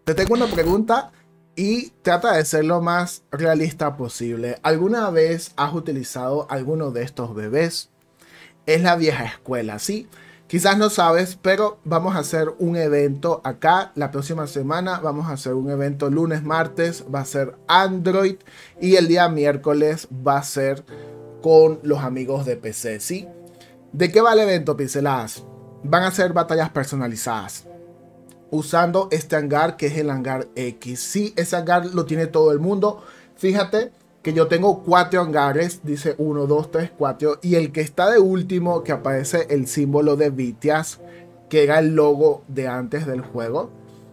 Te tengo una pregunta y trata de ser lo más realista posible. ¿Alguna vez has utilizado alguno de estos bebés? Es la vieja escuela, ¿sí? Quizás no sabes, pero vamos a hacer un evento acá la próxima semana. Vamos a hacer un evento lunes, martes, va a ser Android y el día miércoles va a ser con los amigos de PC, ¿sí? ¿De qué va el evento, pinceladas? Van a ser batallas personalizadas usando este hangar que es el hangar X. Sí, ese hangar lo tiene todo el mundo. Fíjate que yo tengo 4 hangares, dice 1, 2, 3, 4, y el que está de último, que aparece el símbolo de Vitias, que era el logo de antes del juego,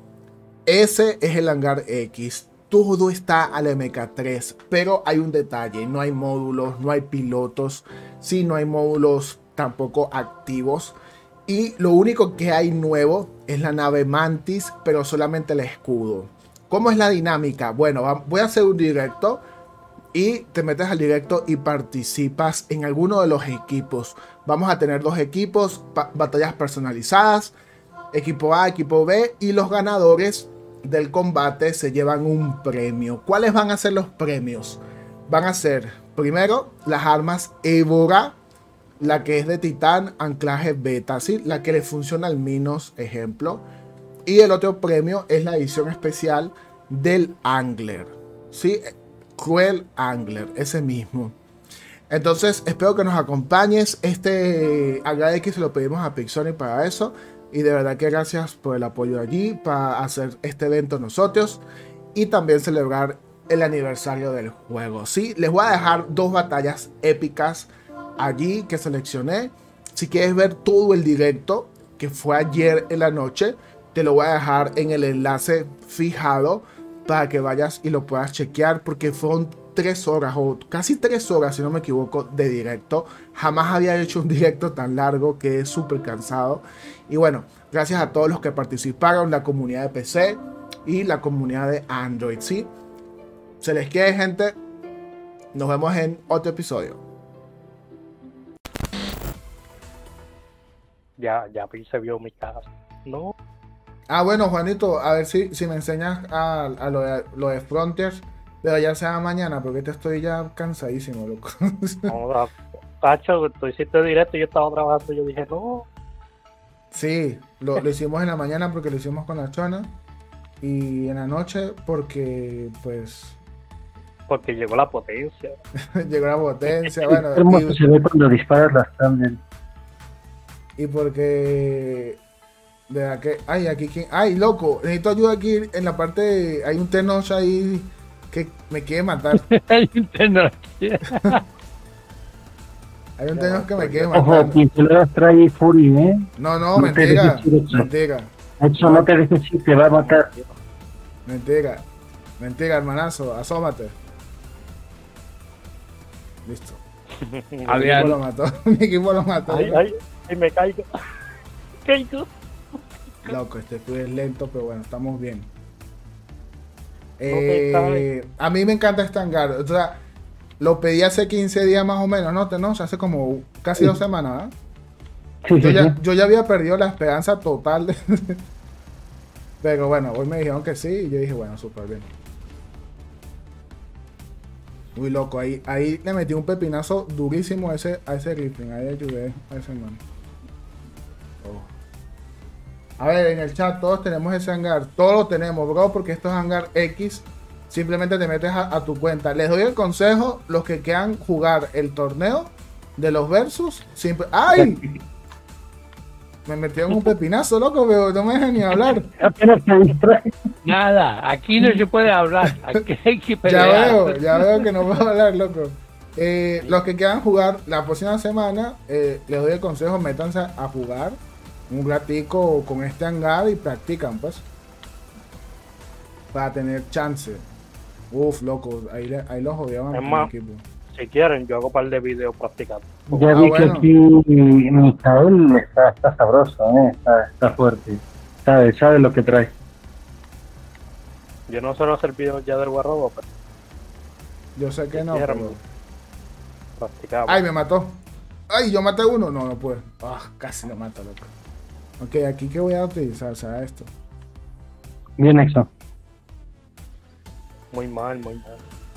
ese es el hangar X. Todo está al MK3, pero hay un detalle, no hay módulos, no hay pilotos, sí, no hay módulos tampoco activos. Y lo único que hay nuevo es la nave Mantis, pero solamente el escudo. ¿Cómo es la dinámica? Bueno, voy a hacer un directo y te metes al directo y participas en alguno de los equipos. Vamos a tener 2 equipos, batallas personalizadas, equipo A, equipo B, y los ganadores del combate se llevan un premio. ¿Cuáles van a ser los premios? Van a ser, primero, las armas Évora, la que es de titán, anclaje beta, ¿sí? La que le funciona al Minos, ejemplo. Y el otro premio es la edición especial del Angler, ¿sí? Cruel Angler, ese mismo. Entonces, espero que nos acompañes. Este Hangar X se lo pedimos a Pixoni para eso. Y de verdad que gracias por el apoyo allí para hacer este evento nosotros. Y también celebrar el aniversario del juego, ¿sí? Les voy a dejar 2 batallas épicas allí que seleccioné. Si quieres ver todo el directo que fue ayer en la noche, te lo voy a dejar en el enlace fijado para que vayas y lo puedas chequear, porque fueron 3 horas o casi 3 horas, si no me equivoco, de directo. Jamás había hecho un directo tan largo, que es súper cansado. Y bueno, gracias a todos los que participaron, la comunidad de PC y la comunidad de Android, ¿sí? Se les quiere, gente. Nos vemos en otro episodio. Ya se vio mi casa. No. Ah, bueno, Juanito, a ver si me enseñas a lo de Frontiers, pero ya sea mañana, porque te estoy ya cansadísimo, loco. No, Cacho, tú hiciste directo y yo estaba trabajando. Yo dije, no. Sí, lo hicimos en la mañana porque lo hicimos con la chona, y en la noche porque, pues, Porque llegó la potencia. llegó la potencia, bueno, hermoso se ve cuando disparas las thumbnails. y porque... De verdad que... Ay, aquí... Ay, loco, necesito ayuda aquí en la parte... Hay un Tenoch ahí que me quiere matar. Hay un tecnología. Hay un Tenoch que me quiere Ojo, matar. pinceladas trae Fury, ¿eh? No, No te mentira. dejes ir, Hecho. Mentira. Hecho, no te dejes ir, te va a matar. Mentira. Mentira, hermanazo. Asómate. Listo. Mi equipo lo mató. Mi equipo lo mató. Ay, me caigo. Caigo. Loco, este fue lento, pero bueno, estamos bien. te A mí me encanta este hangar. O sea, lo pedí hace 15 días más o menos, ¿no? ¿No? O sea, hace como casi 2 semanas, ¿eh? Sí, sí, sí. Yo ya había perdido la esperanza total de... Pero bueno, hoy me dijeron que sí y yo dije, bueno, súper bien. Uy, loco, ahí le metí un pepinazo durísimo a ese Griffin. Ahí ayudé a ese man. Oh. A ver, en el chat todos tenemos ese hangar. Todos lo tenemos, bro, porque esto es hangar X. Simplemente te metes a tu cuenta. Les doy el consejo, los que quieran jugar el torneo de los versus. Siempre... ¡Ay! Me metieron un pepinazo, loco, pero no me dejan ni hablar. Apenas te distrae. Nada, aquí no se puede hablar, aquí hay que pelear. Ya veo que no puedo hablar, loco. Los que quieran jugar la próxima semana, les doy el consejo, métanse a jugar un ratico con este hangar y practican, pues. Para tener chance. Uf, loco, ahí lo jodieron Es al más, equipo. si quieren, yo hago un par de videos practicando. Ya vi que bueno. aquí Micael está sabroso, está fuerte. Sabe lo que trae. Yo no suelo hacer videos ya del Warrobo, pero Yo sé que no, quieren, pero... practicamos. ¡Ay, me mató! ¡Ay, yo maté uno! No puedo. Ah, casi lo mato, loco. Ok, aquí que voy a utilizar, o sea, esto. Bien, Exo. muy mal, muy mal.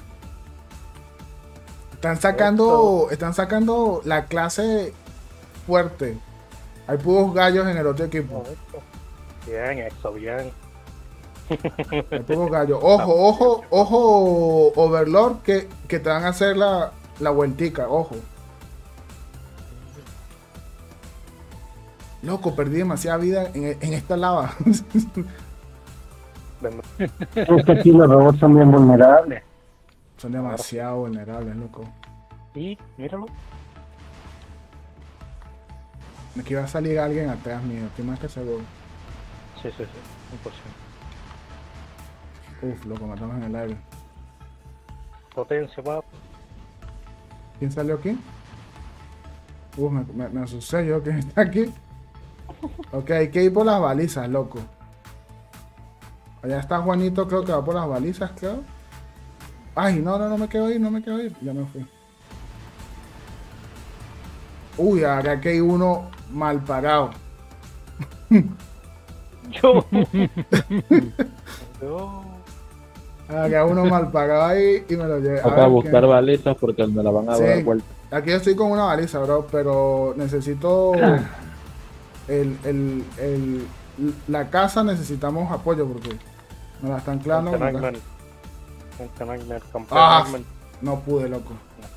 Están sacando la clase fuerte. Hay puros gallos en el otro equipo. Bien, eso, bien. Hay puros gallos. Ojo, Overlord, que te van a hacer la vueltica, ojo. Loco, perdí demasiada vida en esta lava. Es que aquí los robots son bien vulnerables. Son demasiado vulnerables, loco. Y míralo. Aquí va a salir alguien atrás mío, estoy más que seguro. Sí, imposible. Uf, loco, matamos en el aire. Potencia, papá. ¿Quién salió aquí? Uf, me asusté yo. ¿Quién está aquí? Ok, hay que ir por las balizas, loco. Allá está Juanito, creo que va por las balizas, creo. Ay, no me quiero ir, Ya me fui. Uy, ahora que hay uno mal parado. Yo. Yo. Ahora uno mal parado ahí y me lo llevé. Acá a buscar balizas porque me la van a dar vuelta. Aquí yo estoy con una baliza, bro, pero necesito la casa, necesitamos apoyo porque nos la están clavando. No pude, loco.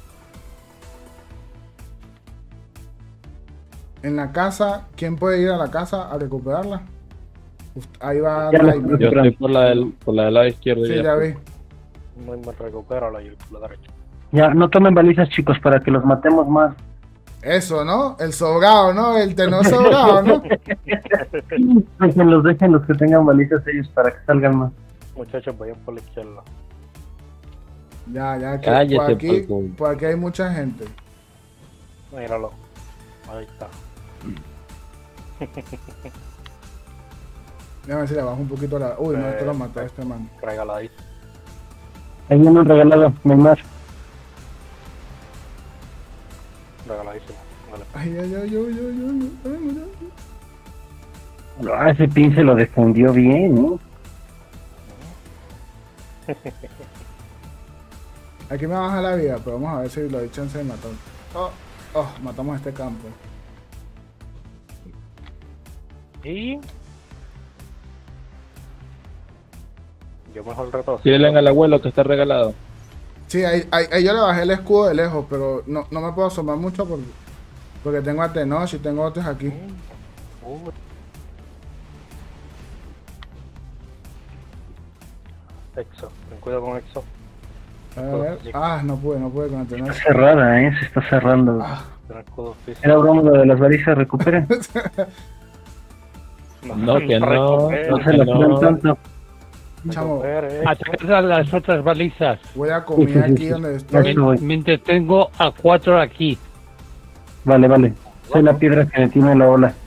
En la casa, ¿quién puede ir a la casa a recuperarla? Ahí va. Yo estoy por la del lado izquierdo. Sí, ya vi. Me recupero la derecha. Ya, no tomen balizas, chicos, para que los matemos más. Eso, ¿no? El sobrado, ¿no? El tenor sobrado, ¿no? Que los dejen los que tengan balizas ellos para que salgan más. Muchachos, vayan por la izquierda. Ya, que Cállese, por aquí hay mucha gente. Míralo. Ahí está. Déjame ver si le bajo un poquito la... Uy, no, esto lo mató este man. Regaladito. Ahí viene un regalado, Neymar. Regaladísimo. Vale. Ah, ese pin se lo defendió bien, ¿no? Aquí me baja la vida, pero vamos a ver si lo doy chance de matar. Matamos a este campo. Y... yo mejor reto. Síguele al abuelo que está regalado. Sí, ahí yo le bajé el escudo de lejos, pero no me puedo asomar mucho porque tengo a Tenoch y tengo otros aquí. Exo, ten cuidado con Exo. A ver. No pude con el Tenoch. Está cerrada, se está cerrando. Ten escudo físico. Era broma lo de las balizas, recuperen. No, que no. No se la tiran tanto. Chamo, Atrás a las otras balizas. voy a comer aquí donde estoy. Eso voy. Mientras tengo a 4 aquí. Vale. Soy la piedra que detiene la ola.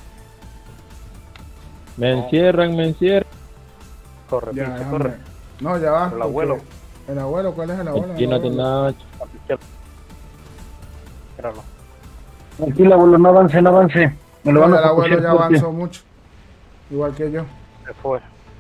Me encierran. Corre, Ya, pinche, déjame. corre. No, ya va. El abuelo. ¿El abuelo? ¿Cuál es el abuelo? Aquí no te nada. Míralo. Tranquilo, abuelo, no avance. Me lo van El a abuelo coger ya fuerte. avanzó mucho. Igual que yo. Se fue.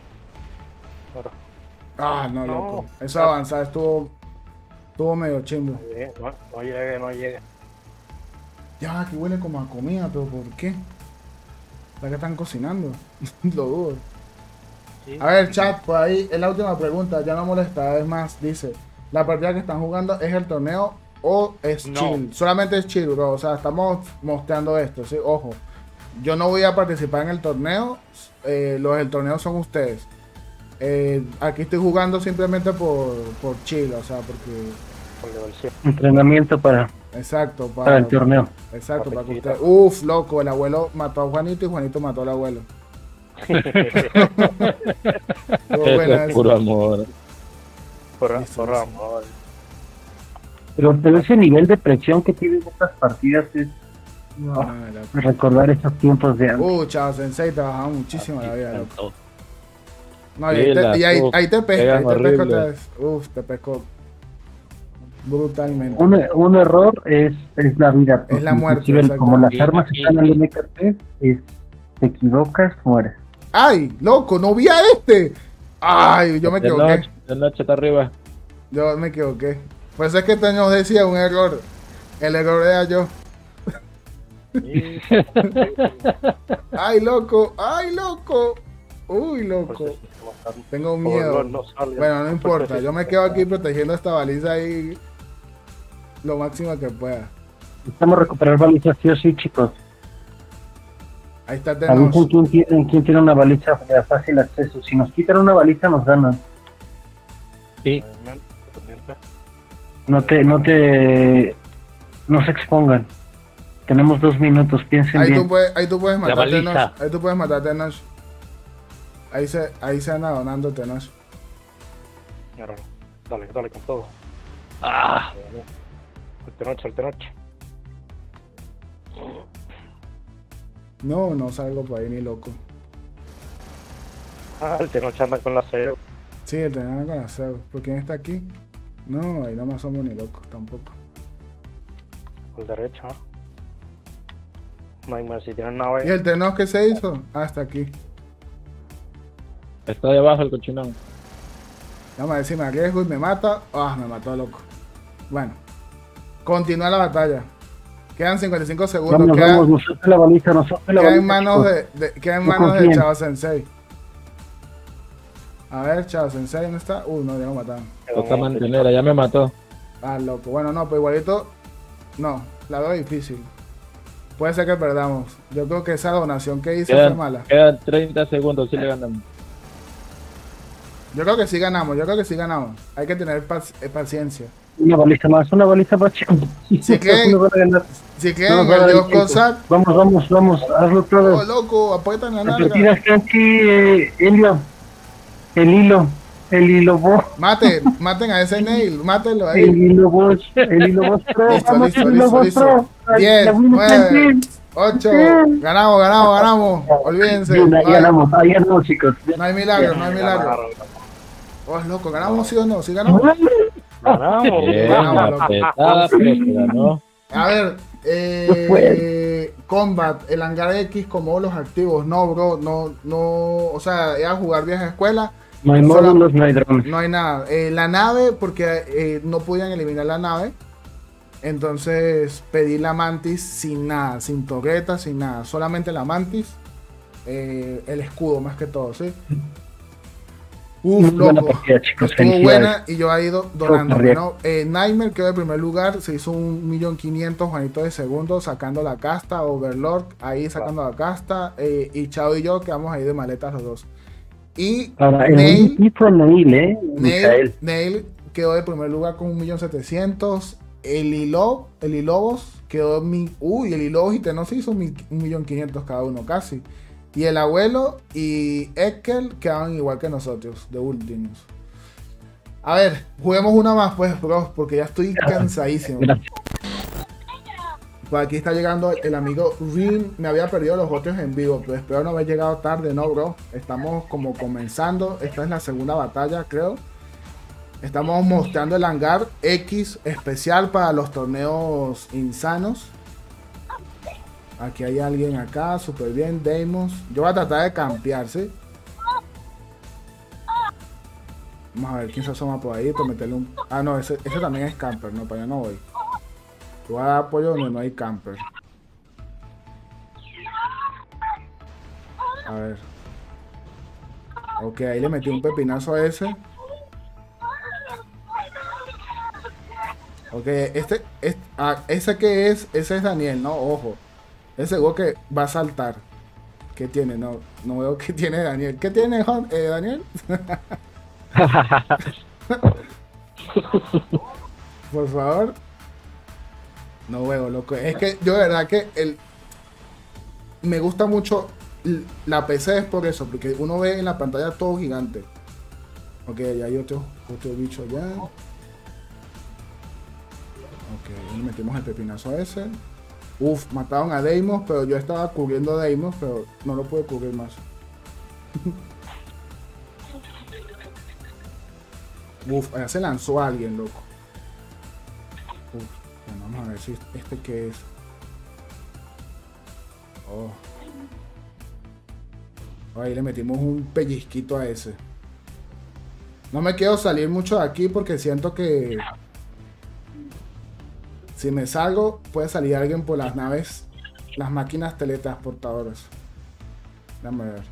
No, No. loco. Esa avanzada estuvo medio chimbo. No llegue. Ya, aquí huele como a comida, pero ¿por qué? ¿Para qué están cocinando? Lo dudo. Sí. A ver, chat, por ahí es la última pregunta, ya no molesta, es más, dice, ¿la partida que están jugando es el torneo o es No. chill? Solamente es chill, bro, o sea, estamos mostrando esto, ¿sí? Ojo, yo no voy a participar en el torneo, los del torneo son ustedes. Aquí estoy jugando simplemente por chill, o sea, porque... Por diversión. Entrenamiento para Exacto, el torneo. Exacto, para que Perfectito. usted... Uf, loco, el abuelo mató a Juanito y Juanito mató al abuelo. Estuvo Eso buena es esa. puro amor. Por amor. Pero ese nivel de presión que tienen estas partidas es Loco. recordar esos tiempos de antes. Chao, Sensei, trabajaba muchísimo la vida, loco. No, Sí, y ahí te pesca, pegan ahí te pesca horrible. otra vez. Uf, te pescó brutalmente. Un error es la vida. Es la muerte, Inclusive, exacto. como las armas están en el MKT, te equivocas, mueres. ¡Ay, loco! ¡No vi a este! ¡Ay, yo me De equivoqué! noche. De noche está arriba. Yo me equivoqué. Pues es que te nos decía un error. El error era yo. Y, ¡Ay, loco! ¡Ay, loco! ¡Uy, pues, loco! sí, bastante. Tengo Como miedo. no sale. Bueno, no importa. Yo me quedo aquí protegiendo esta baliza ahí lo máximo que pueda. Necesitamos recuperar balizas sí o sí, chicos. Ahí está Avisen Tenoch. quién tiene una baliza de fácil acceso. Si nos quitan una baliza, nos ganan. Sí. No se expongan. Tenemos 2 minutos, piensen Ahí bien. tú puedes matar baliza. Tenoch. Ahí tú puedes matar Tenoch. Ahí se anda donando Tenoch. Ahora, dale, dale con todo. Ah, El Tenoch. No salgo por ahí ni loco. Ah, el Tenoch anda con la cero. Sí, el Tenoch anda con la Zeus. ¿Por quién está aquí? No, ahí no más somos ni locos tampoco. Por derecha. No hay más, si tienen ¿Y nave. el Tenoch qué se hizo? Ah, está aquí. Está debajo el cochinón. Vamos a ver si me arriesgo y me mata. Ah, me mató loco. Bueno, continúa la batalla. Quedan 55 segundos. Vamos, Queda, nosotros la baliza, nosotros la queda baliza. en manos chicos. queda en No manos de confíen. Chao Sensei. A ver, Chao Sensei, ¿dónde está? No, ya lo mataron. Toca mantener, ya me mató. Ah, loco. Bueno, no, pues igualito. No, la veo difícil. Puede ser que perdamos. Yo creo que esa donación que hice fue mala. Quedan 30 segundos, si le ganamos. Yo creo que sí ganamos, Hay que tener paciencia. Una baliza más, chicos. Si creen, No van a ganar. si creen No en nos va a el dar dios el tiempo. Cossack. Vamos, hazlo Oh, todo. loco, apuestan la Las nalga. partidas están aquí, Helio. El hilo vos. Maten a ese Nail, mátenlo ahí. El hilo vos pro. Listo, Vamos, listo, el hilo listo, vos listo. pro. Ay, 10, la winning 9, campaign. 8, ganamos. Olvídense. Bien, No ahí hay, ganamos, chicos. no hay milagro, no hay milagro. Oh, loco, ganamos sí o no, sí ganamos. Ganamos. Bien, ganamos, loco. apretada, pero se ganó. A ver, Combat, el hangar X como los activos. No, bro, no, o sea, era jugar vieja escuela. No hay módulos, no hay drones. No hay nada. La nave, porque no podían eliminar la nave. Entonces pedí la Mantis sin nada, sin torreta, sin nada. Solamente la Mantis, el escudo más que todo, ¿sí? Muy buena Loco. partida, chicos, Estuvo felicidades. buena y yo he ido donándome, ¿no? Nightmare quedó en primer lugar, se hizo 1.500.000 Juanito de segundo sacando la casta, Overlord ahí sacando la casta, y Chao y yo quedamos ahí de maletas los dos. Y Ahora, el buen Nail, equipo Nail, Michael. Nail quedó de primer lugar con 1.700.000. El Ilobos quedó el Ilobos y Tenoch hizo 1.500.000 cada uno casi. Y el abuelo y Ekel quedaban igual que nosotros, de últimos. A ver, juguemos una más pues, bro, porque ya estoy cansadísimo. Gracias. Pues aquí está llegando el amigo Rin. Me había perdido los otros en vivo, pero espero no haber llegado tarde, no, bro. Estamos como comenzando. Esta es la segunda batalla, creo. Estamos mostrando el hangar X especial para los torneos insanos. Aquí hay alguien acá, súper bien, Deimos. Yo voy a tratar de campear, ¿sí? Vamos a ver quién se asoma por ahí para meterle un... Ah, no, ese también es camper, no, para allá no voy. Yo voy a dar apoyo donde no hay camper. A ver. Ok, ahí le metí un pepinazo a ese. Ok, ese que es, ese es Daniel, ¿no? Ojo. Ese juego que va a saltar. ¿Qué tiene? No veo qué tiene Daniel. ¿Qué tiene Daniel? Por favor. No veo, loco. Es que yo de verdad que me gusta mucho la PC es por eso, porque uno ve en la pantalla todo gigante. Ok, ya hay otro bicho allá. Ok, le metimos el pepinazo a ese. Uf, mataron a Deimos, pero yo estaba cubriendo a Deimos, pero no lo pude cubrir más. Uf, allá se lanzó a alguien, loco. Uf, bueno, vamos a ver si este qué es. Oh. Ahí le metimos un pellizquito a ese. No me quiero salir mucho de aquí porque siento que si me salgo puede salir alguien por las naves, las máquinas teletransportadoras. Déjame ver.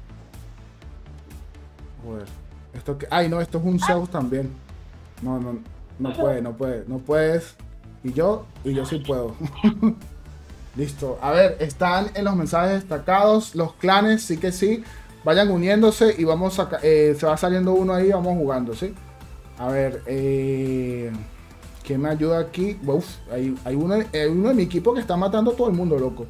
Joder. Esto que... Ay, no, esto es un Zeus también. No puedes. Y yo sí puedo. Listo. A ver, están en los mensajes destacados los clanes, sí que sí. Vayan uniéndose y vamos a... se va saliendo uno ahí, vamos jugando, ¿sí? A ver, ¿quién me ayuda aquí? Uf, hay uno de mi equipo que está matando a todo el mundo, loco.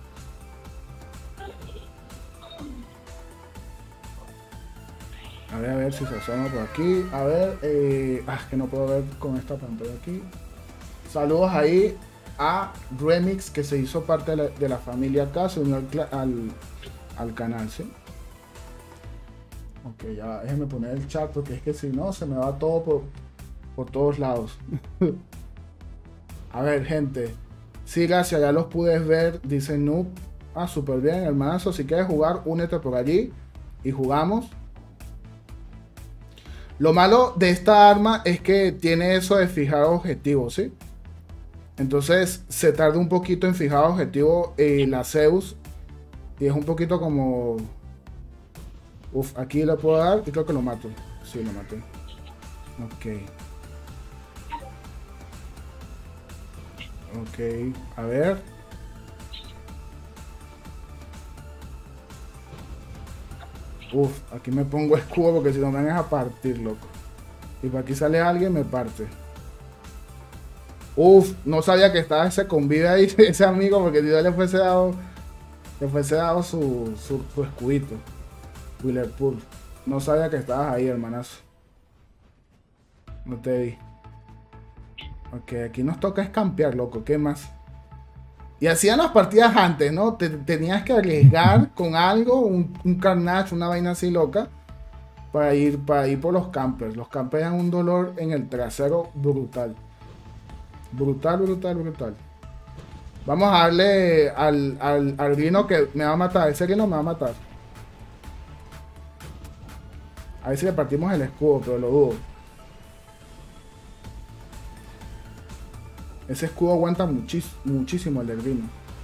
A ver si se asoma por aquí. A ver, que no puedo ver con esta pantalla aquí. Saludos ahí a Remix, que se hizo parte de la familia acá, se unió al canal, ¿sí? Ok, ya déjenme poner el chat porque es que si no se me va todo por todos lados. A ver, gente. Sí, gracias, ya los pude ver, dice Noob. Ah, súper bien, hermanazo. Si quieres jugar, únete por allí y jugamos. Lo malo de esta arma es que tiene eso de fijar objetivos, ¿sí? Entonces se tarda un poquito en fijar objetivo la Zeus. Y es un poquito como... Uf, aquí le puedo dar y creo que lo mato. Sí, lo maté. Ok. Ok, a ver. Uf, aquí me pongo escudo porque si no me van a partir, loco. Y por aquí sale alguien, me parte. Uf, no sabía que estaba ese convive ahí, ese amigo, porque si yo le fuese dado su escudito. Willerpool. No sabía que estabas ahí, hermanazo. No te vi. Ok, aquí nos toca escampear, loco. ¿Qué más? Y hacían las partidas antes, ¿no? Tenías que arriesgar con algo, un carnage, una vaina así loca, para ir por los campers. Los campers dan un dolor en el trasero brutal. Brutal. Vamos a darle al Rino que me va a matar. Ese Rino me va a matar. A ver si le partimos el escudo, pero lo dudo. Ese escudo aguanta muchísimo el del Rino.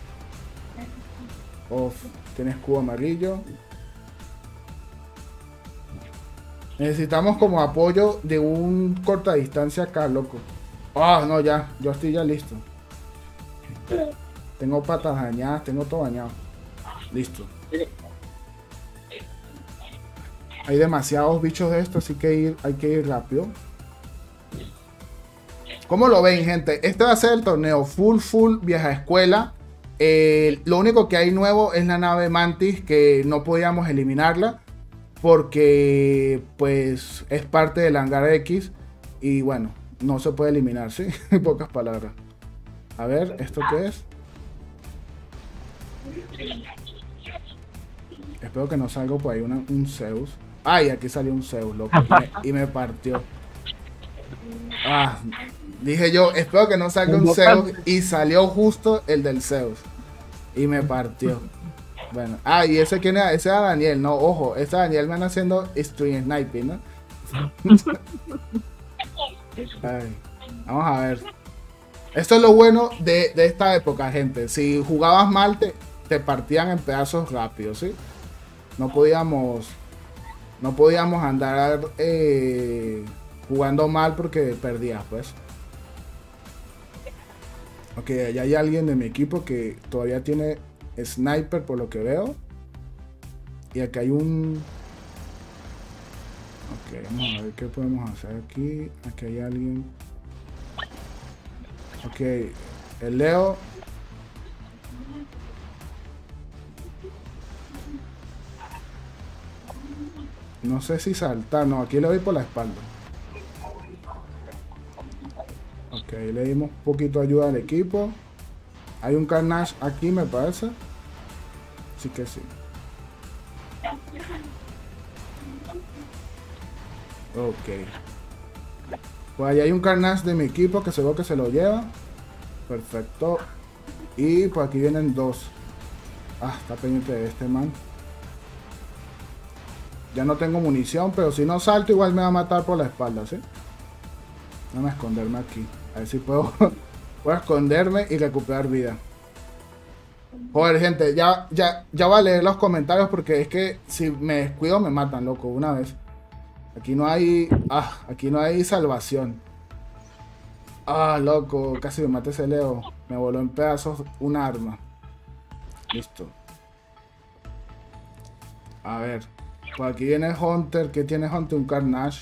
Tiene escudo amarillo. Necesitamos como apoyo de un corta distancia acá, loco. No, ya. Yo estoy ya listo. Tengo patas dañadas, tengo todo dañado. Listo. Hay demasiados bichos de esto, así que hay que ir rápido. ¿Cómo lo ven, gente? Este va a ser el torneo full vieja escuela. Lo único que hay nuevo es la nave Mantis, que no podíamos eliminarla porque pues es parte del hangar X y bueno, no se puede eliminar, ¿sí? En pocas palabras. A ver, ¿esto qué es? Espero que no salga por ahí un Zeus. Ay, aquí salió un Zeus, loco. Y me partió. Dije yo, espero que no salga un Zeus. Y salió justo el del Zeus. Y me partió. Bueno. ¿Y ese quién era? Ese era Daniel. No, ojo. Ese Daniel me anda haciendo stream sniping, ¿no? Vamos a ver. Esto es lo bueno de esta época, gente. Si jugabas mal, te partían en pedazos rápidos, ¿sí? No podíamos andar jugando mal porque perdías, pues. Ok, allá hay alguien de mi equipo que todavía tiene sniper por lo que veo. Y acá hay un... Ok, vamos a ver qué podemos hacer aquí. Aquí hay alguien. Ok, el Leo. No sé si saltar. No, aquí le doy por la espalda. Ok, le dimos un poquito de ayuda al equipo. Hay un carnage aquí, me parece. Sí que sí. Ok. Pues ahí hay un carnage de mi equipo que seguro que se lo lleva. Perfecto. Y por aquí vienen dos. Está pendiente de este man. Ya no tengo munición, pero si no salto igual me va a matar por la espalda, ¿sí? Vamos a esconderme aquí. A ver si puedo, puedo esconderme y recuperar vida. Joder, gente, ya voy a leer los comentarios porque es que si me descuido me matan, loco, una vez. Aquí no hay... aquí no hay salvación. Loco, casi me maté ese Leo. Me voló en pedazos un arma. Listo. A ver. Por aquí viene Hunter. ¿Qué tiene Hunter? Un Carnage.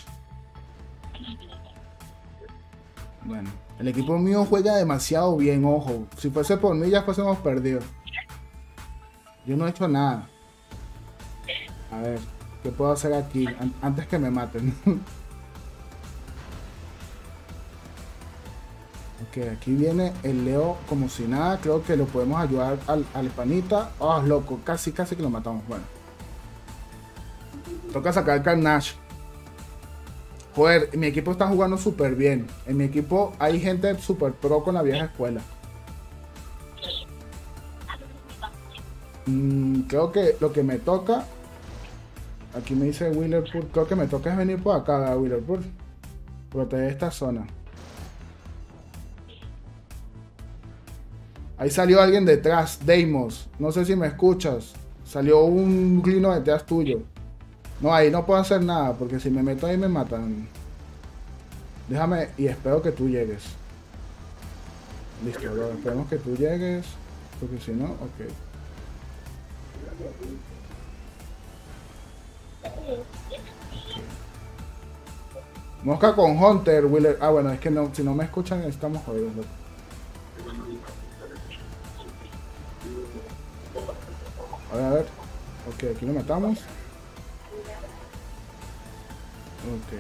Bueno. El equipo mío juega demasiado bien, ojo. Si fuese por mí ya fuésemos perdido. Yo no he hecho nada. A ver. ¿Qué puedo hacer aquí? Antes que me maten. Ok, aquí viene el Leo como si nada. Creo que lo podemos ayudar al panita. Loco. Casi que lo matamos. Bueno. Toca sacar el Carnage. Joder, mi equipo está jugando súper bien. En mi equipo hay gente súper pro con la vieja escuela. Creo que lo que me toca... Aquí me dice Willerpool. Creo que me toca es venir por acá a Willerpool. Proteger esta zona. Ahí salió alguien detrás. Deimos. No sé si me escuchas. Salió un glino detrás tuyo. No, ahí no puedo hacer nada. Porque si me meto ahí me matan. Déjame y espero que tú llegues. Listo, bro. Esperemos que tú llegues. Porque si no, ok. Mosca con Hunter, Willer. Bueno, es que no, si no me escuchan estamos jodidos, loco. A ver. Ok, aquí lo matamos. Ok.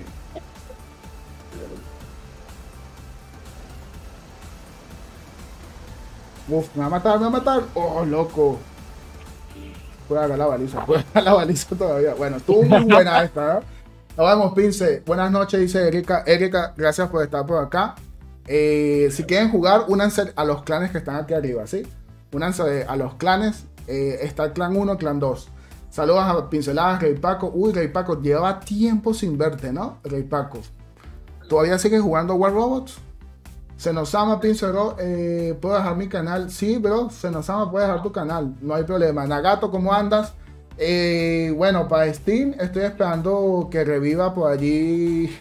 Uf, me va a matar, me va a matar. Oh, loco. Puedo agarrar la baliza, puedo agarrar la baliza todavía. Bueno, estuvo muy buena esta, ¿no? Nos vemos, Pince. Buenas noches, dice Erika. Erika, gracias por estar por acá. Si quieren jugar, únanse a los clanes que están aquí arriba, ¿sí? Únanse a los clanes. Está el clan 1, clan 2. Saludos a Pinceladas, Rey Paco. Uy, Rey Paco, lleva tiempo sin verte, ¿no? Rey Paco. ¿Todavía sigues jugando War Robots? Se nos ama, Pincero. ¿Puedo dejar mi canal? Sí, bro. Se nos ama, puedes dejar tu canal. No hay problema. Nagato, ¿cómo andas? Bueno, para Steam estoy esperando que reviva por allí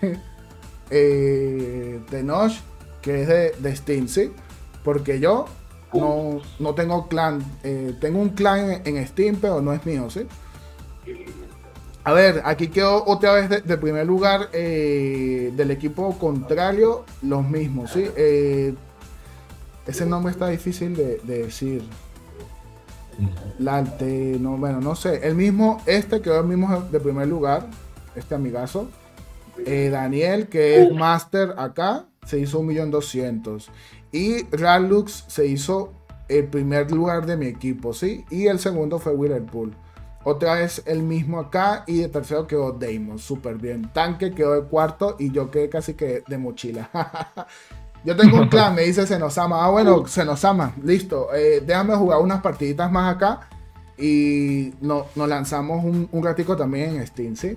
Tenoch, que es de Steam, ¿sí? Porque yo no tengo clan. Tengo un clan en Steam, pero no es mío, ¿sí? A ver, aquí quedó otra vez de primer lugar del equipo contrario, los mismos, ¿sí? Ese nombre está difícil de decir. No, bueno, no sé. El mismo, quedó el mismo de primer lugar, este amigazo. Daniel, que es Master acá, se hizo 1.200.000. Y Ralux se hizo el primer lugar de mi equipo, ¿sí? Y el segundo fue Whirlpool. Otra vez el mismo acá y de tercero quedó Deimos, súper bien. Tanque quedó de cuarto y yo quedé casi que de mochila. Yo tengo un clan, me dice Senosama. Bueno, Senosama, listo. Déjame jugar unas partiditas más acá y nos lanzamos un ratico también en Steam, ¿sí?